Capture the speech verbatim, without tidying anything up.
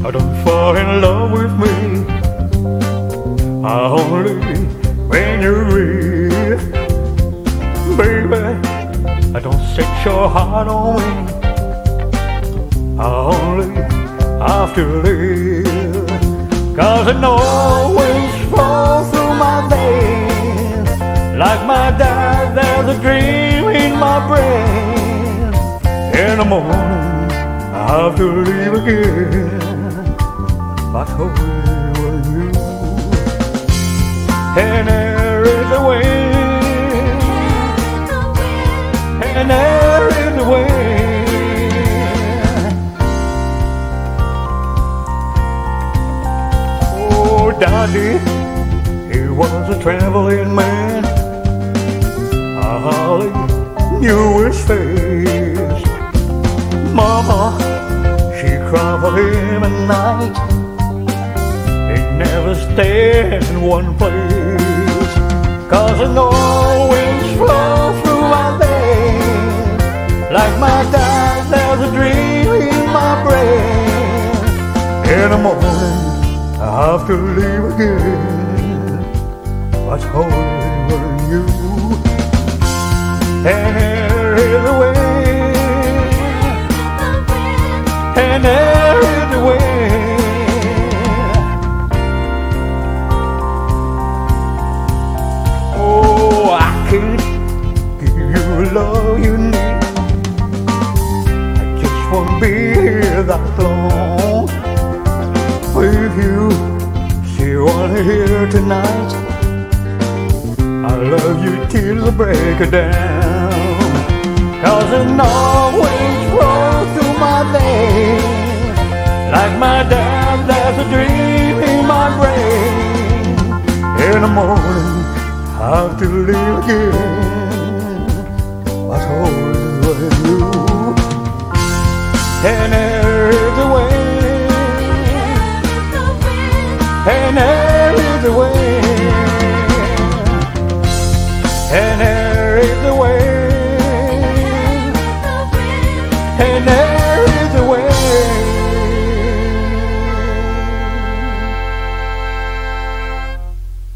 don't fall in love with me. Only when you're real, baby. I don't set your heart on me. Only have to live, 'cause it always flows through my veins. Like my dad, there's a dream in my brain. In the morning I have to leave again, but where were you? And there is a wind, and there is a wind. Oh, Daddy, he was a traveling man. I hardly knew his face. Mama, she cried for him at night. He never stayed in one place, 'cause it always flows through my veins. Like my dad, there's a dream in my brain. In the morning I have to leave again, but where were you? And there is a wind, and there is a wind. Oh, I can't give you the love you need. I just won't be here that long with you. See one here tonight. I love you till the break of dawn, 'cause it always flows through my veins. Like my dad, there's a dream in my brain. In the morning I have to leave again, but where were you? And there is a wind, and there is a wind, and there is a wind, and there